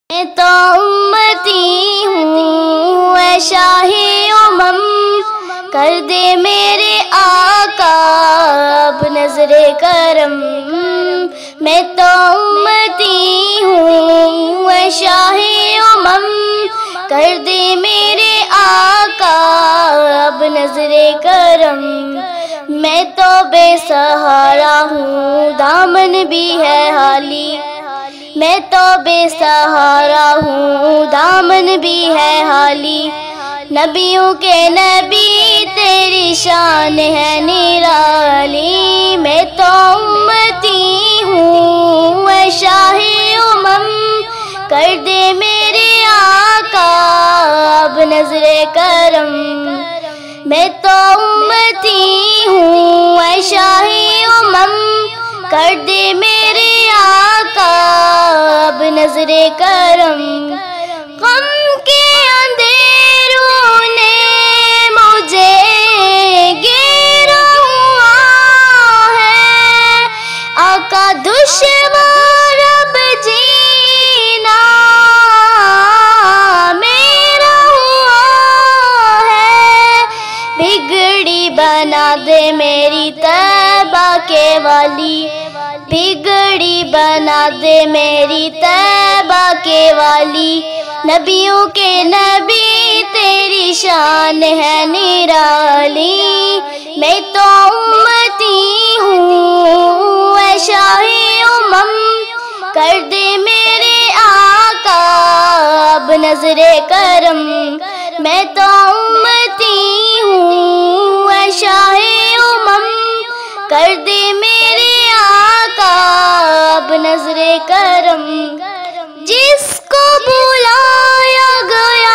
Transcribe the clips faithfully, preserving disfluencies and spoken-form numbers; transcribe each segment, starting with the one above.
मैं तो उम्मती हूँ ऐ शाही उमम, कर दे मेरे आका अब नजरे करम। मैं तो उम्मती हूँ ऐ शाही उमम, कर दे मेरे आका अब नजरे करम। मैं तो बेसहारा हूँ दामन भी है हाली, मैं तो बेसहारा हूँ दामन भी है हाली। नबियों के नबी तेरी शान है निराली। मैं तो उम्मती हूँ ऐ शाही उमम, कर दे मेरे आका अब नजरे करम। मैं तो उम्मती हूँ ऐ शाही उमम, कर दे मेरे आका अब नजरे करम। गम के अंधेरों ने मुझे घेरा हुआ है, आका दुश्वार अब जीना मेरा हुआ है। बिगड़ी बना दे मेरी तौबा के वाली, बिगड़ी बना दे मेरी तौबा के वाली। नबियों के नबी तेरी शान है निराली। मैं तो उम्मती हूँ ऐ शाही उमम, कर दे मेरे आका अब नजरे करम। मैं तो उम्मती हूँ ऐ शाही उमम, कर दे मेरे आका अब नजरे करम। जिसको बुलाया गया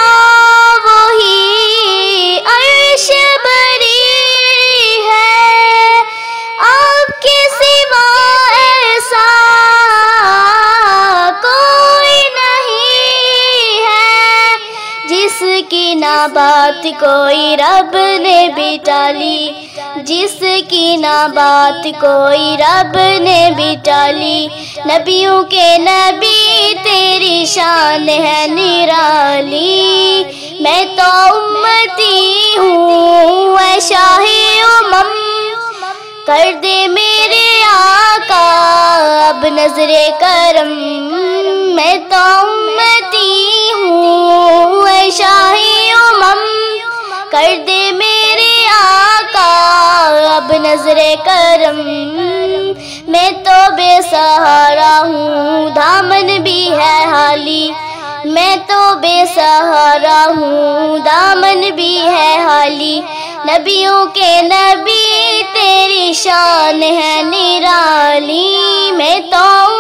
वही अर्श बरी है, आपके सिवा ऐसा कोई नहीं है। जिसकी ना बात कोई रब ने भी टाली, जिसकी ना बात कोई रब ने भी टाली। नबियों के नबी तेरी शान है निराली। मैं तो उम्मती हूँ ऐ शाही उमम, कर दे मेरे आका अब नजरे करम। मैं तो उम्मती हूँ ऐ शाही उमम, कर दे मेरे आका अब नजरे करम। मैं तो बेसहारा हूँ दामन भी है हाली, मैं तो बेसहारा हूँ दामन भी है हाली। नबियों के नबी तेरी शान है निराली। मैं तो